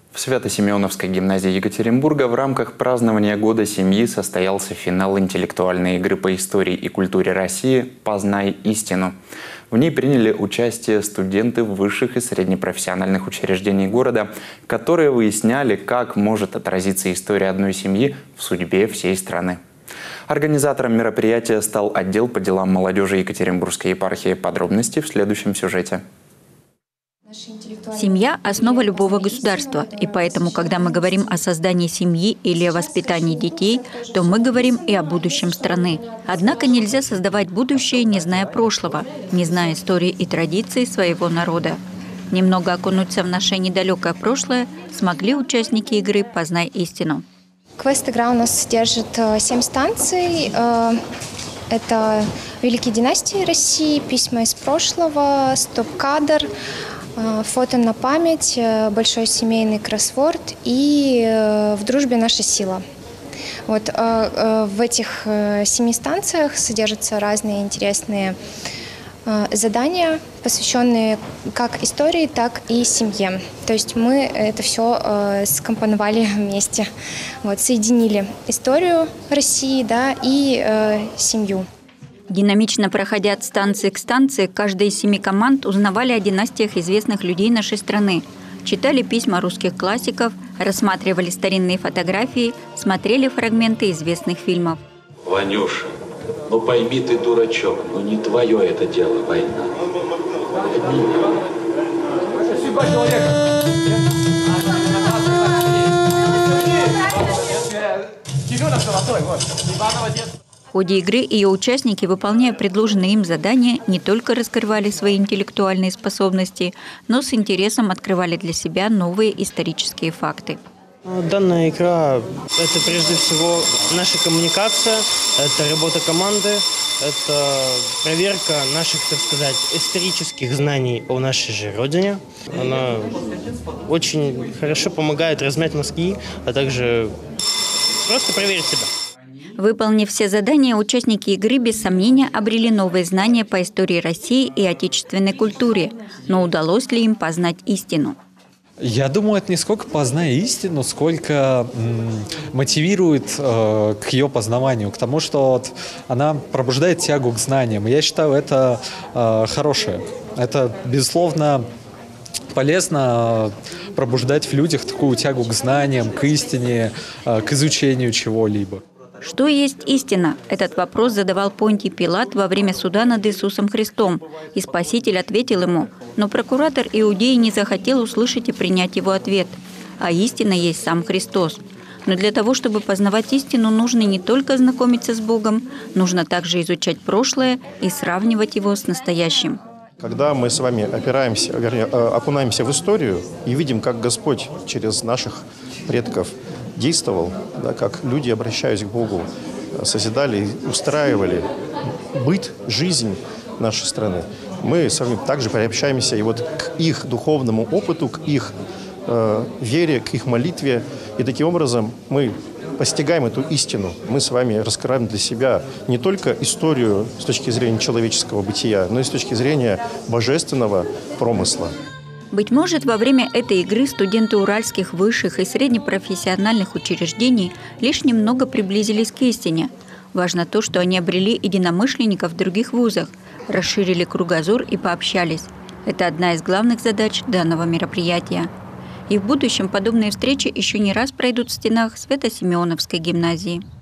В Свято-Симеоновской гимназии Екатеринбурга в рамках празднования Года семьи состоялся финал интеллектуальной игры по истории и культуре России «Познай истину». В ней приняли участие студенты высших и среднепрофессиональных учреждений города, которые выясняли, как может отразиться история одной семьи в судьбе всей страны. Организатором мероприятия стал отдел по делам молодежи Екатеринбургской епархии. Подробности в следующем сюжете. Семья – основа любого государства, и поэтому, когда мы говорим о создании семьи или о воспитании детей, то мы говорим и о будущем страны. Однако нельзя создавать будущее, не зная прошлого, не зная истории и традиций своего народа. Немного окунуться в наше недалекое прошлое смогли участники игры «Познай истину». Квест-игра у нас содержит 7 станций. Это великие династии России, письма из прошлого, стоп-кадр, фото на память, большой семейный кроссворд и «В дружбе наша сила». Вот, в этих 7 станциях содержатся разные интересные задания, посвященные как истории, так и семье. То есть мы это все скомпоновали вместе, вот, соединили историю России, да, и семью. Динамично проходя от станции к станции, каждая из 7 команд узнавали о династиях известных людей нашей страны, читали письма русских классиков, рассматривали старинные фотографии, смотрели фрагменты известных фильмов. Ванюша, ну пойми ты, дурачок, ну не твое это дело, война. В ходе игры ее участники, выполняя предложенные им задания, не только раскрывали свои интеллектуальные способности, но с интересом открывали для себя новые исторические факты. Данная игра – это прежде всего наша коммуникация, это работа команды, это проверка наших, так сказать, исторических знаний о нашей же родине. Она очень хорошо помогает размять мозги, а также просто проверить себя. Выполнив все задания, участники игры без сомнения обрели новые знания по истории России и отечественной культуре. Но удалось ли им познать истину? Я думаю, это не сколько познай истину, сколько мотивирует к ее познаванию, к тому, что вот она пробуждает тягу к знаниям. Я считаю, это хорошее. Это, безусловно, полезно пробуждать в людях такую тягу к знаниям, к истине, к изучению чего-либо. Что есть истина? Этот вопрос задавал Понтий Пилат во время суда над Иисусом Христом. И Спаситель ответил ему, но прокуратор Иудеи не захотел услышать и принять его ответ. А истина есть сам Христос. Но для того, чтобы познавать истину, нужно не только знакомиться с Богом, нужно также изучать прошлое и сравнивать его с настоящим. Когда мы с вами окунаемся в историю и видим, как Господь через наших предков действовал, да, как люди, обращаясь к Богу, созидали, устраивали быт, жизнь нашей страны, мы с вами также приобщаемся и вот к их духовному опыту, к их вере, к их молитве. И таким образом мы постигаем эту истину. Мы с вами раскрываем для себя не только историю с точки зрения человеческого бытия, но и с точки зрения божественного промысла. Быть может, во время этой игры студенты уральских высших и среднепрофессиональных учреждений лишь немного приблизились к истине. Важно то, что они обрели единомышленников в других вузах, расширили кругозор и пообщались. Это одна из главных задач данного мероприятия. И в будущем подобные встречи еще не раз пройдут в стенах Свято-Симеоновской гимназии.